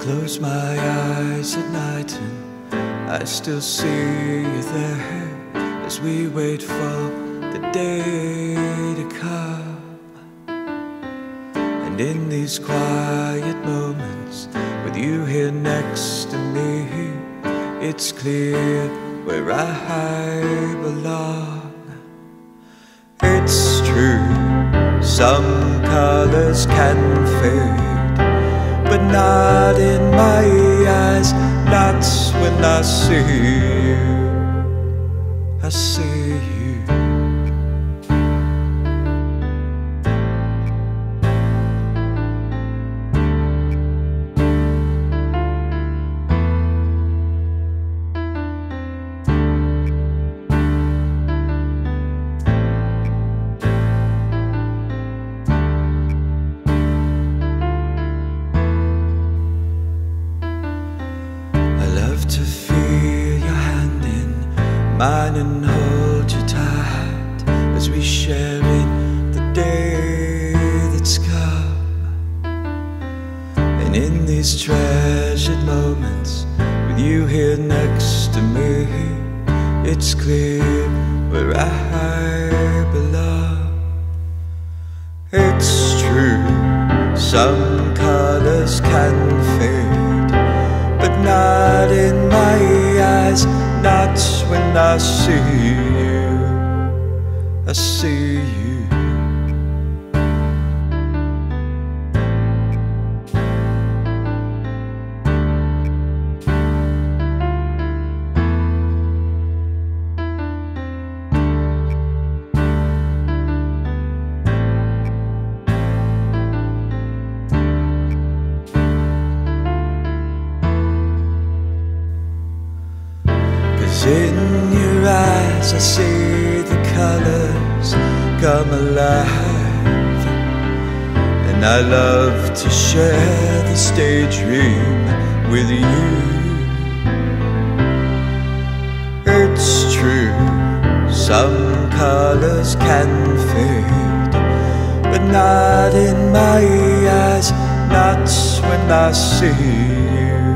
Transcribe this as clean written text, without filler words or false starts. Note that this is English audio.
Close my eyes at night and I still see you there as we wait for the day to come. And in these quiet moments with you here next to me, it's clear where I belong. It's true, some colors can fade, but not in my eyes, not when I see you. I see you. To feel your hand in mine and hold you tight as we share in the day that's come. And in these treasured moments with you here next to me, it's clear where I belong. It's true, some colors can fade, but not in my eyes, not when I see you. I see you. In your eyes I see the colors come alive, and I love to share this daydream with you. It's true, some colors can fade, but not in my eyes, not when I see you.